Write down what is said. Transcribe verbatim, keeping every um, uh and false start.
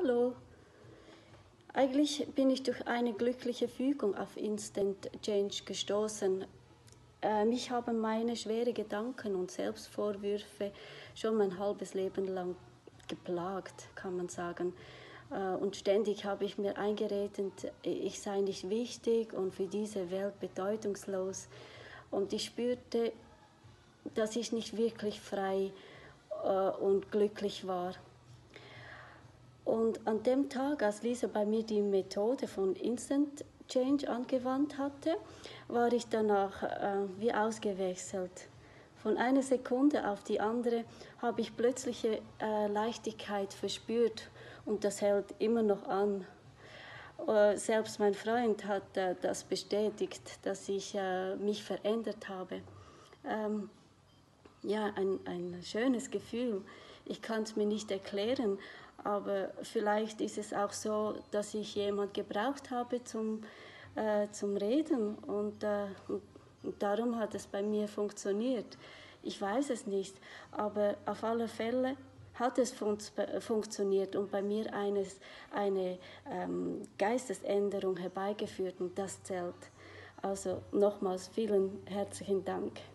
Hallo. Eigentlich bin ich durch eine glückliche Fügung auf Instant Change gestoßen. Äh, mich haben meine schweren Gedanken und Selbstvorwürfe schon mein halbes Leben lang geplagt, kann man sagen. Äh, und ständig habe ich mir eingeredet, ich sei nicht wichtig und für diese Welt bedeutungslos. Und ich spürte, dass ich nicht wirklich frei äh, und glücklich war. Und an dem Tag, als Lisa bei mir die Methode von Instant Change angewandt hatte, war ich danach äh, wie ausgewechselt. Von einer Sekunde auf die andere habe ich plötzliche äh, Leichtigkeit verspürt und das hält immer noch an. Äh, selbst mein Freund hat äh, das bestätigt, dass ich äh, mich verändert habe. Ähm, ja, ein, ein schönes Gefühl. Ich kann es mir nicht erklären, aber vielleicht ist es auch so, dass ich jemand gebraucht habe zum, äh, zum Reden und, äh, und, und darum hat es bei mir funktioniert. Ich weiß es nicht, aber auf alle Fälle hat es fun funktioniert und bei mir eines, eine ähm, Geistesänderung herbeigeführt und das zählt. Also nochmals vielen herzlichen Dank.